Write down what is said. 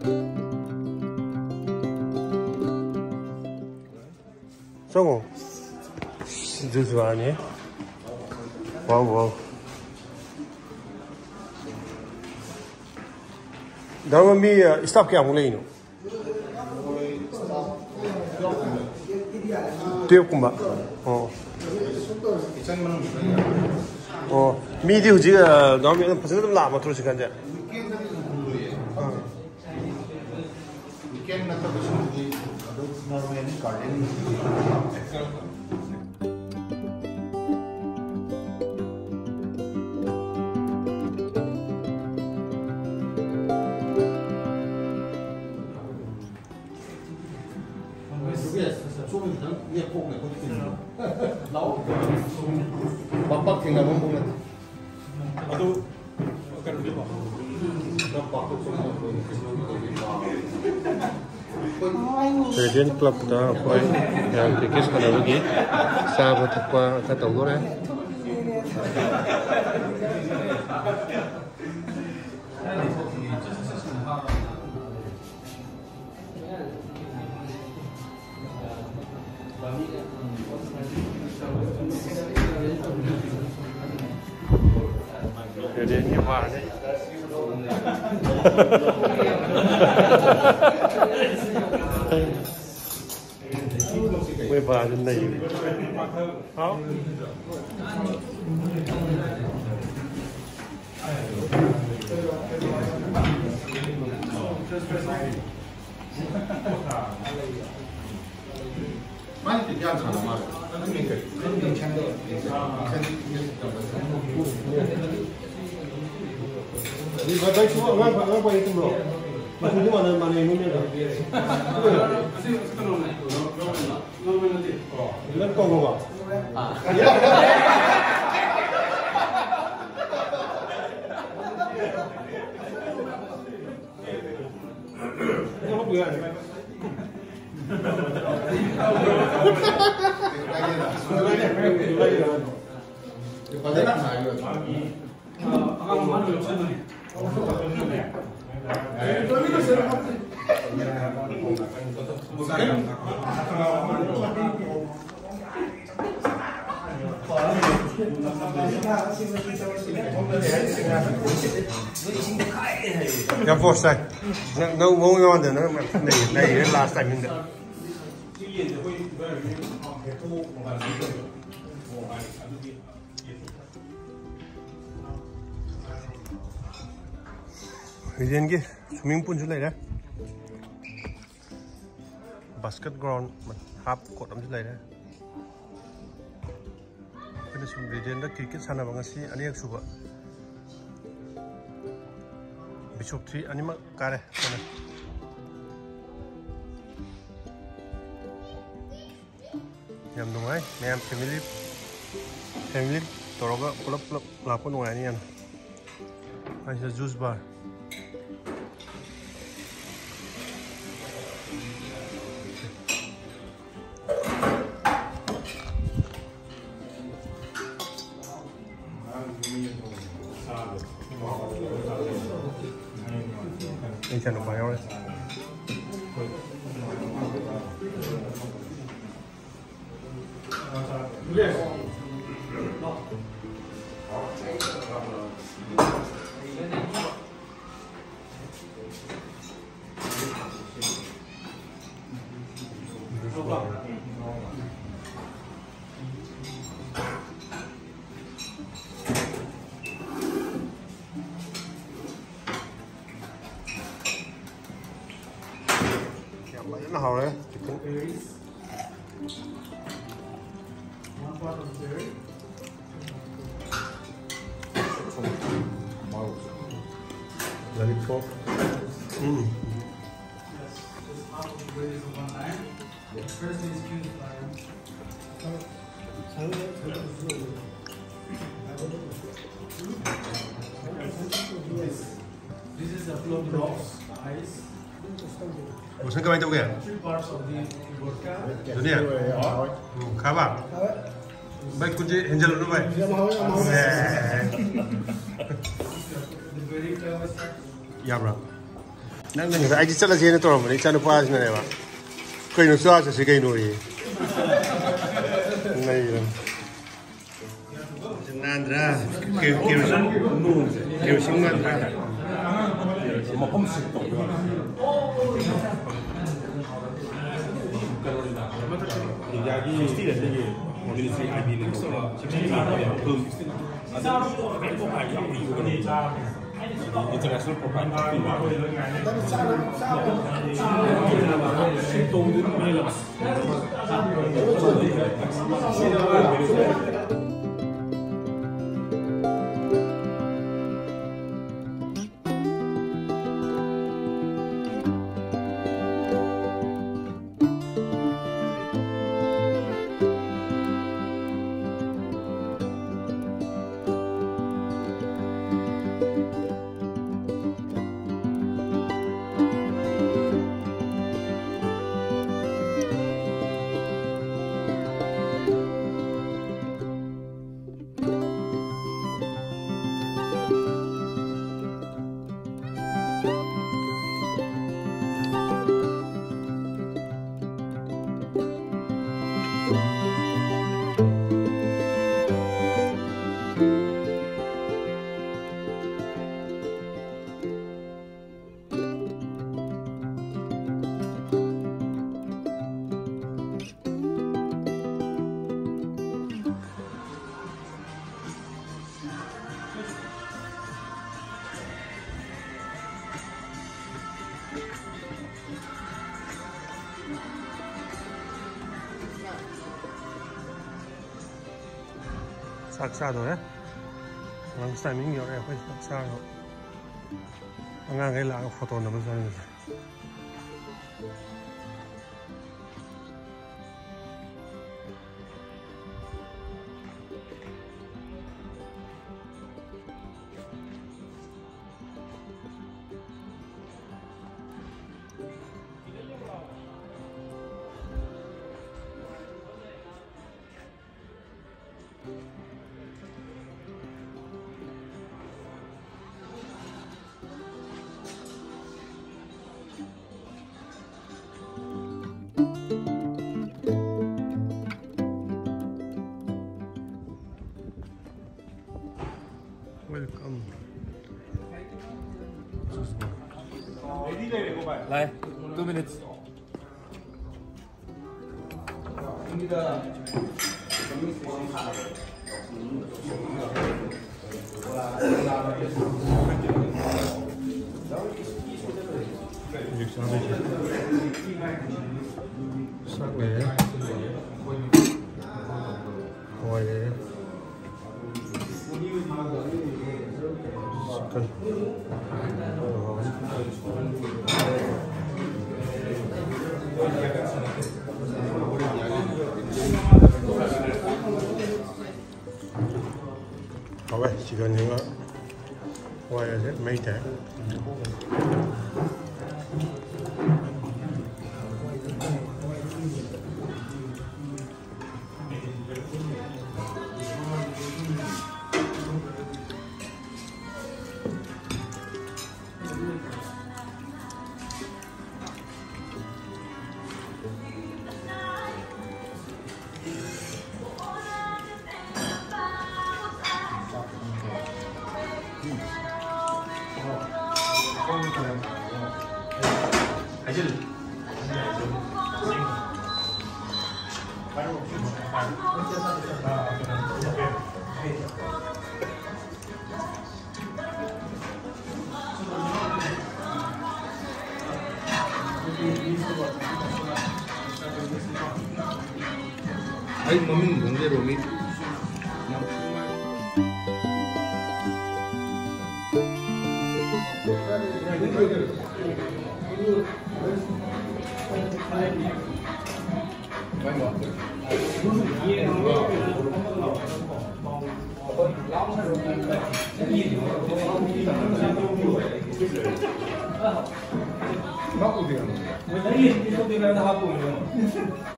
성우 주주 아니? 와우. 다음은 미 스탑 क्या बोले इनो? 뛰었구만. 미디 후지가 너무 벌써 좀 남아 들어서 간자. Kemudian klub kita apa yang kikis pada lagi sahabat apa kata orang kemudian gimana Mới vào trên này đó. Đây chú ạ, ngay quay tầm lộ. Mà không mà này luôn nha. Lên con không ạ? Không được. Yang first time, no going on the last time in the. Kemudian ke swimming pool juga ada, basket ground, half court am juga ada. Kita kemudian dah cricket sana banget sih, ani yang suka. Bishop 3 ani mak kare sana. Yang dong yang family, toroga pulang lapor dong ani yang. Ada juice bar. Ini channel bayar ya. Nó hầu đấy. Lollipop. This is a flow drops ice. 무슨 가만히 있다고 해? dunia? Kabar? Baik kunci angel dulu baik. Ya bro. Nang nang ai chala jene to mani chanu pa jne ne ba. Kai no sa sa kai no yi. Nei ram. Nandra ke sing mandra. Ma pom sik to. 이야기 스틸은 되게 우리 집 아이비는 그 international program 싹 싸도요? 왕싸밍 요래 회 싸요. 안강에 라가 포토 너무 싸는 Welcome. 来 2 minutes 싹 내. 좋아해. vậy chỉ cần những quay là mấy thế 아이 먹는 문제로 미